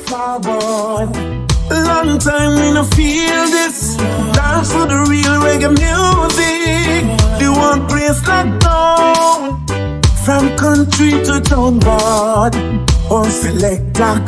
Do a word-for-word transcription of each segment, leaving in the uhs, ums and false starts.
forward. Long time me no feel this. Dance for the real reggae music. The one place locked down. From country to town, but on selector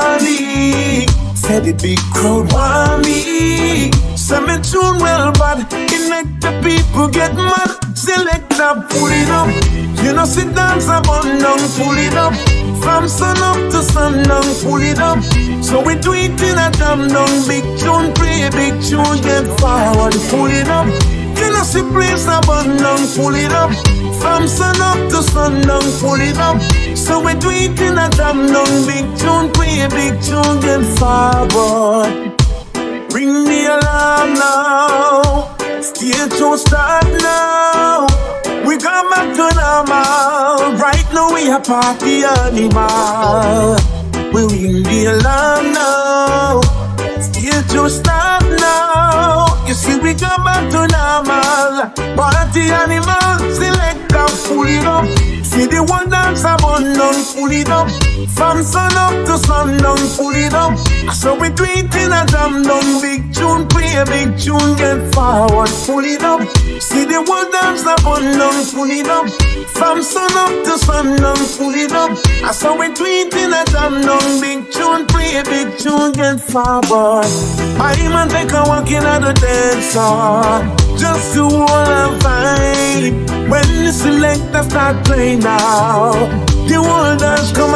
Carly. Said the big crowd want me. Some me tune well bad. It make the people get mad. Selector pull it up. You know sit dance about down, pull it up. From sun up to sundown, pull it up. So we do it in a jam down. Big tune, play big tune, get forward, pull it up. You know see place about down, pull it up. From sun up to sundown, pull it up. So we do it in a jam down. Big tune, play big tune, get forward. Ring the alarm now. Stage show start now. We come back to normal. Right now we a party animal. We ring the alarm now. Stage show start now. You see we come back to normal. Party animal, select and pull it up. See the one dance about none, pull it up. From sun up to sundown, pull it up. So we do it in a jam down. Big tune, play a big tune, get forward, pull it up. See the one dance about none, pull it up. From sun up to sundown, pull it up. So we do it in a jam down. Big tune, play a big tune, get forward. I even take a walk in at the dance hall, just to hold a vibe. When the selector start playing now, the world dance come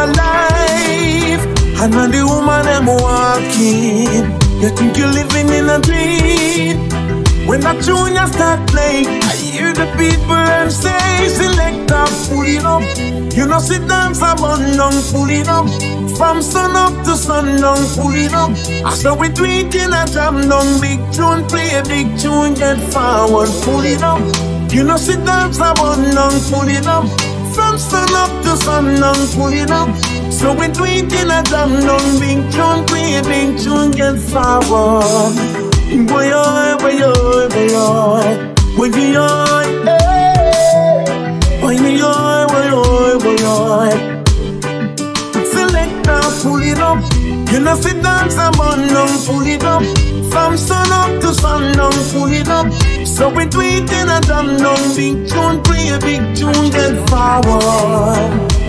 alive. And when the woman them walking, you think you're living in a dream. When that tune you start playing, I hear the people and say, selector, pull it up. You know sit dance about down, pull it up. From sun up to sundown, pull it up. So we do it in a jam down. Big tune, play a big tune, get forward, pull it up. You know sit dance about down, pull it up. From sun up to sundown, pull it up. So we do it in a jam down. Big tune, play a big tune, get forward. Boy, oh, boy, oh, boy, oh. Boy, oh, eh. Boy, oh, boy, oh, boy, oh. Selector, pull it up. You know sit dance about down, pull it up. From sun up to sundown, pull it up. So we do it in a jam down. Big tune, play a big tune, get forward.